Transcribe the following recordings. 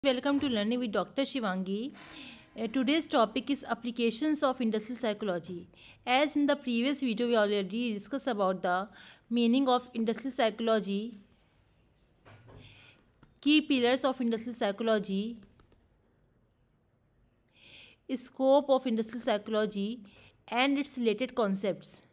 Welcome to Learning with Dr. Shivangi. Today's topic is applications of industrial psychology. As in the previous video, we already discussed about the meaning of industrial psychology, key pillars of industrial psychology, scope of industrial psychology, and its related concepts.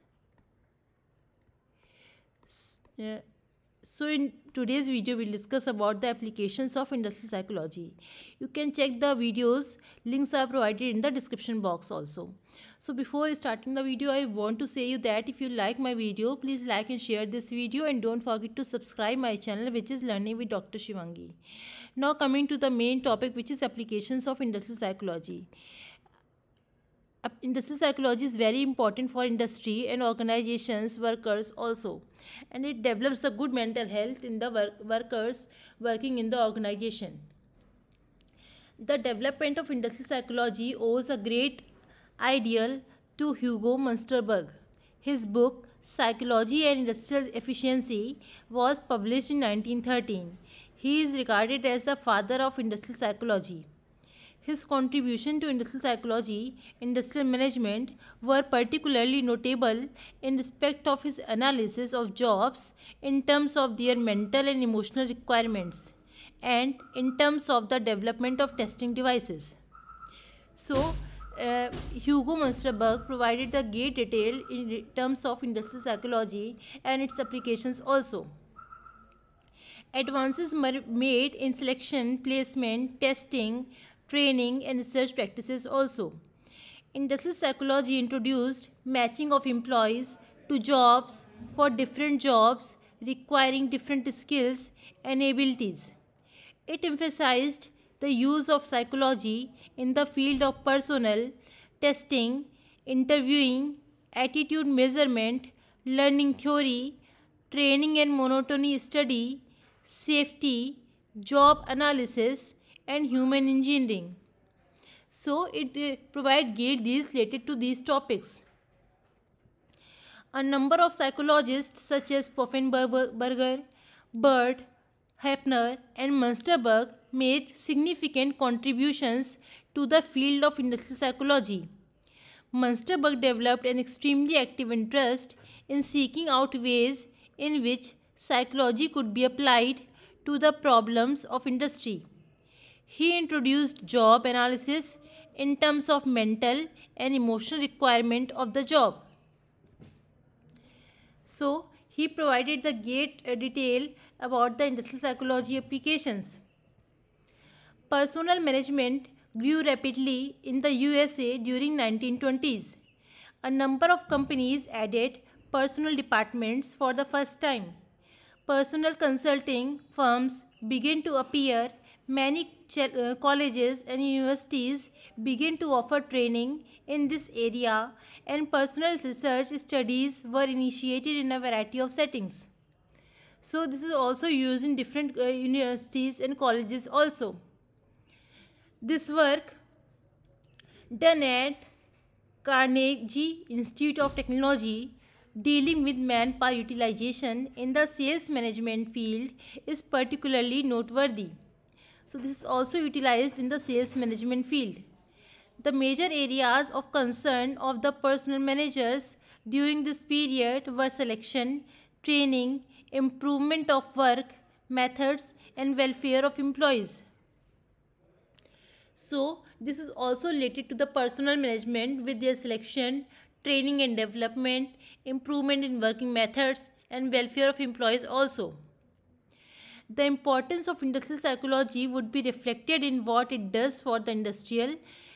So in today's video, we'll discuss about the applications of industrial psychology. You can check the videos, links are provided in the description box also. So before starting the video, I want to say you that if you like my video, please like and share this video and don't forget to subscribe my channel, which is Learning with Dr. Shivangi. Now coming to the main topic, which is applications of industrial psychology. Industrial psychology is very important for industry and organizations, workers also, and it develops the good mental health in the workers working in the organization. The development of industrial psychology owes a great ideal to Hugo Munsterberg. His book Psychology and Industrial Efficiency was published in 1913. He is regarded as the father of industrial psychology. His contribution to industrial psychology, industrial management were particularly notable in respect of his analysis of jobs in terms of their mental and emotional requirements and in terms of the development of testing devices. So, Hugo Munsterberg provided the great detail in terms of industrial psychology and its applications also. Advances were made in selection, placement, testing, training and research practices also. Industrial psychology introduced matching of employees to jobs for different jobs requiring different skills and abilities. It emphasized the use of psychology in the field of personnel, testing, interviewing, attitude measurement, learning theory, training and monotony study, safety, job analysis, and human engineering. So it provides guides related to these topics. A number of psychologists such as Poffenberger, Bird, Hepner, and Munsterberg made significant contributions to the field of industrial psychology. Munsterberg developed an extremely active interest in seeking out ways in which psychology could be applied to the problems of industry. He introduced job analysis in terms of mental and emotional requirement of the job. So, he provided the great detail about the industrial psychology applications. Personnel management grew rapidly in the USA during 1920s. A number of companies added personnel departments for the first time. Personnel consulting firms began to appear. Many colleges and universities began to offer training in this area, and personnel research studies were initiated in a variety of settings. So this is also used in different universities and colleges also. This work done at Carnegie Institute of Technology dealing with manpower utilization in the sales management field is particularly noteworthy. So this is also utilized in the sales management field. The major areas of concern of the personnel managers during this period were selection, training, improvement of work methods, and welfare of employees. So this is also related to the personnel management with their selection, training and development, improvement in working methods, and welfare of employees also. The importance of industrial psychology would be reflected in what it does for the industrial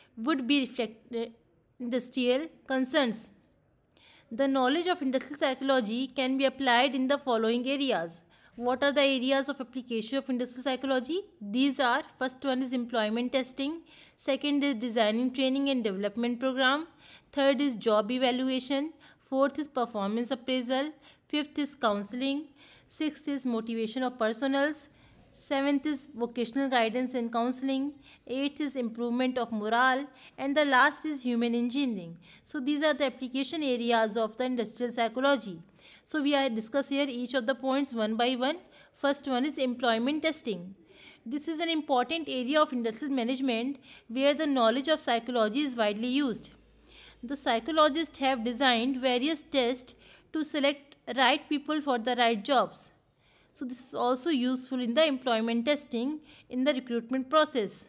concerns. The knowledge of industrial psychology can be applied in the following areas. What are the areas of application of industrial psychology? These are: first one is employment testing, second is designing training and development program, third is job evaluation, fourth is performance appraisal, fifth is counseling, sixth is motivation of personnel, seventh is vocational guidance and counseling, eighth is improvement of morale, and the last is human engineering. So these are the application areas of the industrial psychology. So we are discuss here each of the points one by one. First one is employment testing. This is an important area of industrial management where the knowledge of psychology is widely used. The psychologists have designed various tests to select right people for the right jobs. So this is also useful in the employment testing in the recruitment process.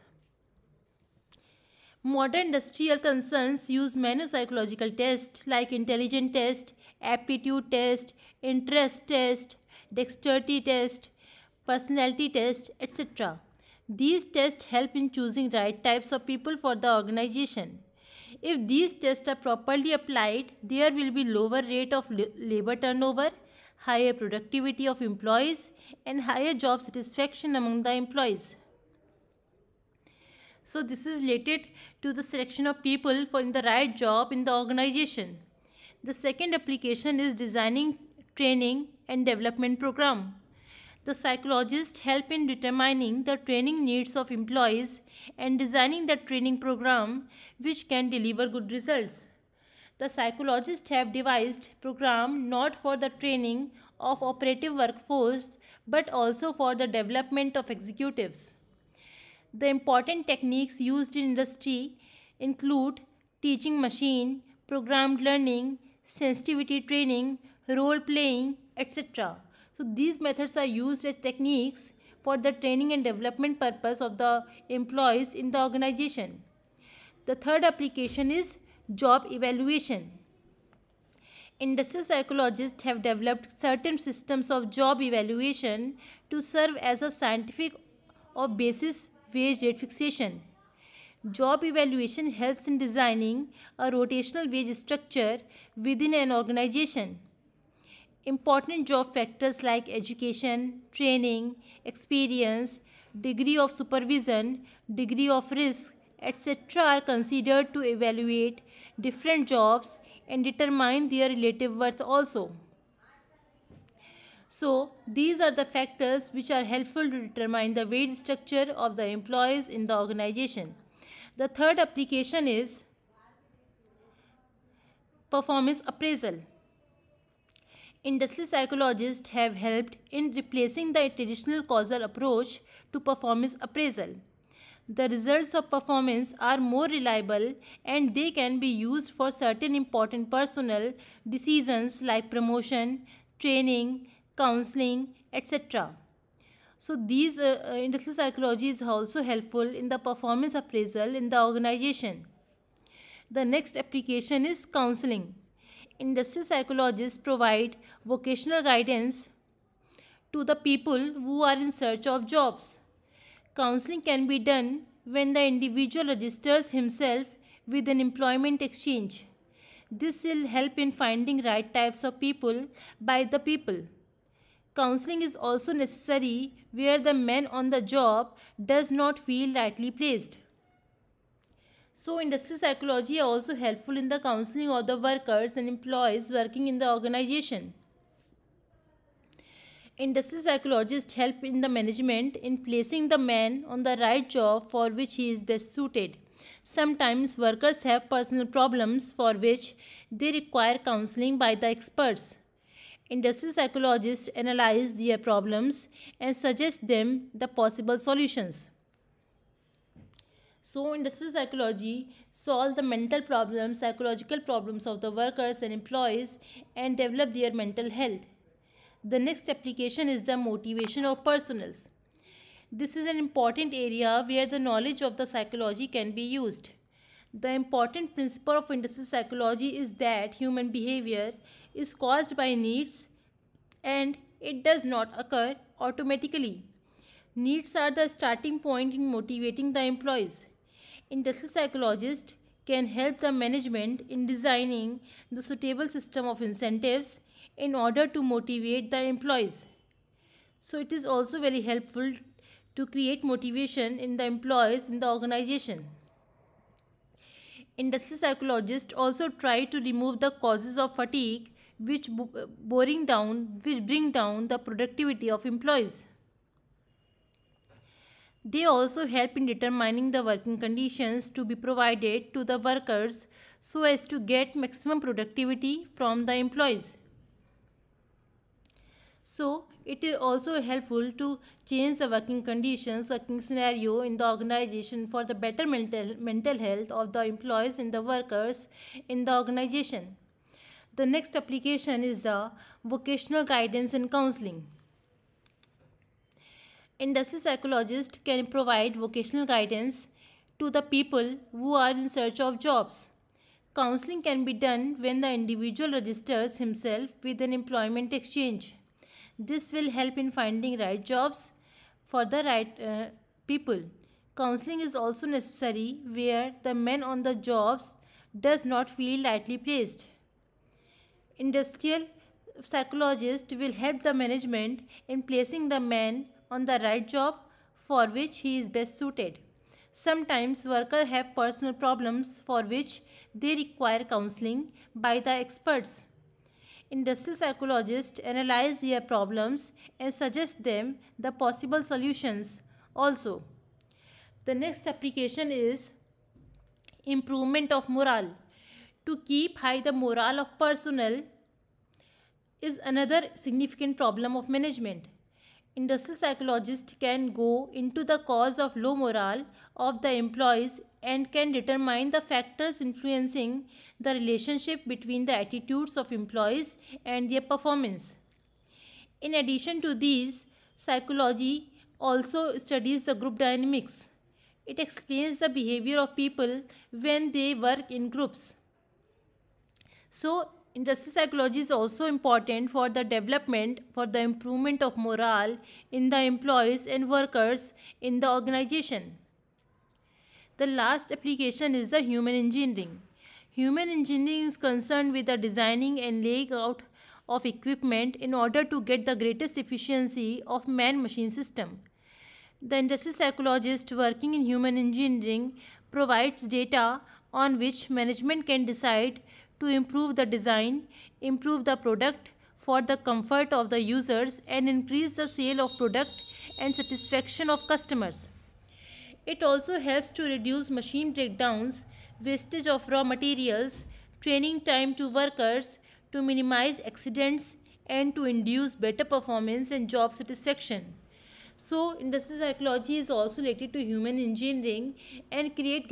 Modern industrial concerns use many psychological tests like intelligence test, aptitude test, interest test, dexterity test, personality test, etc. These tests help in choosing right types of people for the organization. If these tests are properly applied, there will be lower rate of labor turnover, higher productivity of employees, and higher job satisfaction among the employees. So this is related to the selection of people for the right job in the organization. The second application is designing training and development program. The psychologists help in determining the training needs of employees and designing the training program which can deliver good results. The psychologists have devised program not for the training of operative workforce but also for the development of executives. The important techniques used in industry include teaching machine, programmed learning, sensitivity training, role playing, etc. So these methods are used as techniques for the training and development purpose of the employees in the organization. The third application is job evaluation. Industrial psychologists have developed certain systems of job evaluation to serve as a scientific or basis wage rate fixation. Job evaluation helps in designing a rotational wage structure within an organization. Important job factors like education, training, experience, degree of supervision, degree of risk, etc. are considered to evaluate different jobs and determine their relative worth also. So, these are the factors which are helpful to determine the wage structure of the employees in the organization. The third application is performance appraisal. Industrial psychologists have helped in replacing the traditional causal approach to performance appraisal. The results of performance are more reliable and they can be used for certain important personnel decisions like promotion, training, counseling, etc. So these industrial psychology is also helpful in the performance appraisal in the organization. The next application is counseling. Industrial psychologists provide vocational guidance to the people who are in search of jobs. Counseling can be done when the individual registers himself with an employment exchange. This will help in finding right types of people by the people. Counseling is also necessary where the man on the job does not feel rightly placed. So, industrial psychology is also helpful in the counseling of the workers and employees working in the organization. Industrial psychologists help in the management in placing the man on the right job for which he is best suited. Sometimes workers have personal problems for which they require counseling by the experts. Industrial psychologists analyze their problems and suggest them the possible solutions. So, industrial psychology solve the mental problems, psychological problems of the workers and employees and develop their mental health. The next application is the motivation of personnel. This is an important area where the knowledge of the psychology can be used. The important principle of industrial psychology is that human behavior is caused by needs and it does not occur automatically. Needs are the starting point in motivating the employees. Industrial psychologists can help the management in designing the suitable system of incentives in order to motivate the employees. So it is also very helpful to create motivation in the employees in the organization. Industrial psychologists also try to remove the causes of fatigue which bring down the productivity of employees. They also help in determining the working conditions to be provided to the workers so as to get maximum productivity from the employees. So, It is also helpful to change the working conditions, working scenario in the organization for the better mental health of the employees and the workers in the organization. The next application is the vocational guidance and counseling. Industry psychologists can provide vocational guidance to the people who are in search of jobs. Counseling can be done when the individual registers himself with an employment exchange. This will help in finding right jobs for the right people. Counseling is also necessary where the man on the jobs does not feel lightly placed. Industrial psychologist will help the management in placing the man on the right job for which he is best suited. Sometimes workers have personal problems for which they require counseling by the experts. Industrial psychologists analyze their problems and suggest them the possible solutions also. The next application is improvement of morale. To keep high the morale of personnel is another significant problem of management. Industrial psychologists can go into the cause of low morale of the employees and can determine the factors influencing the relationship between the attitudes of employees and their performance. In addition to these, psychology also studies the group dynamics. It explains the behavior of people when they work in groups. So, industrial psychology is also important for the development, for the improvement of morale in the employees and workers in the organization. The last application is the human engineering. Human engineering is concerned with the designing and laying out of equipment in order to get the greatest efficiency of man-machine system. The industrial psychologist working in human engineering provides data on which management can decide to improve the design, improve the product for the comfort of the users and increase the sale of product and satisfaction of customers. It also helps to reduce machine breakdowns, wastage of raw materials, training time to workers, to minimize accidents and to induce better performance and job satisfaction. So, industrial psychology is also related to human engineering and create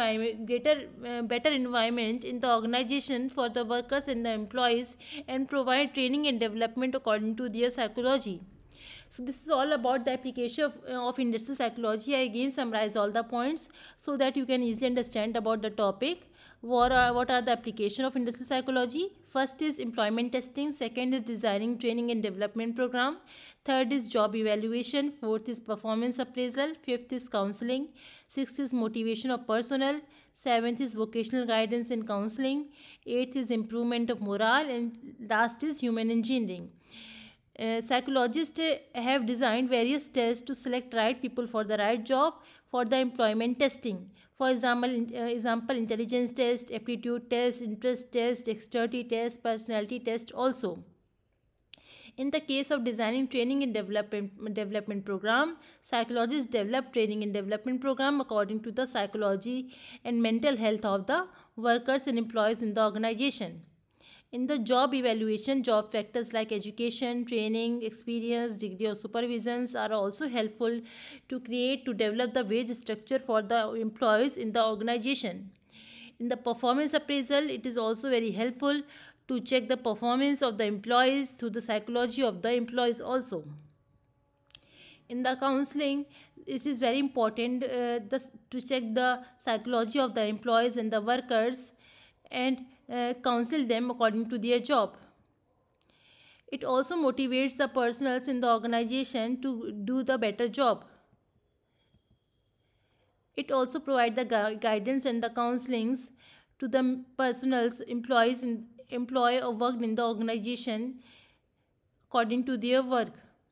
better environment in the organization for the workers and the employees and provide training and development according to their psychology. So this is all about the application of industrial psychology. I again summarize all the points so that you can easily understand about the topic. What are the application of industrial psychology? First is employment testing, second is designing training and development program, third is job evaluation, fourth is performance appraisal, fifth is counseling, sixth is motivation of personnel, seventh is vocational guidance and counseling, eighth is improvement of morale, and last is human engineering. Psychologists have designed various tests to select right people for the right job for the employment testing. For example, intelligence test, aptitude test, interest test, dexterity test, personality test also. In the case of designing training and development program, psychologists develop training and development program according to the psychology and mental health of the workers and employees in the organization. In the job evaluation, job factors like education, training, experience, degree of supervisions are also helpful to develop the wage structure for the employees in the organization. In the performance appraisal, it is also very helpful to check the performance of the employees through the psychology of the employees also. In the counseling, it is very important to check the psychology of the employees and the workers and counsel them according to their job. It also motivates the personnel in the organization to do the better job. It also provides the guidance and the counselings to the personnel's employee or worked in the organization according to their work.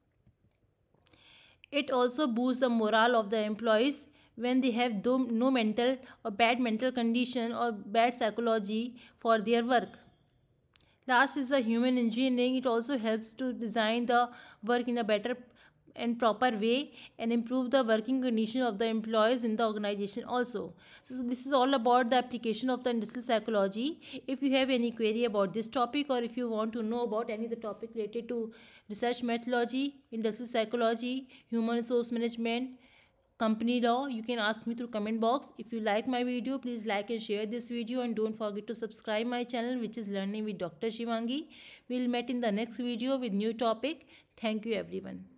It also boosts the morale of the employees when they have no mental or bad mental condition or bad psychology for their work. Last is the human engineering. It also helps to design the work in a better and proper way and improve the working condition of the employees in the organization also. So this is all about the application of the industrial psychology. If you have any query about this topic, or if you want to know about any of the topic related to research methodology, industrial psychology, human resource management, company law, you can ask me through comment box. If you like my video, please like and share this video, and don't forget to subscribe my channel, which is Learning with Dr. Shivangi. We'll meet in the next video with new topic. Thank you everyone.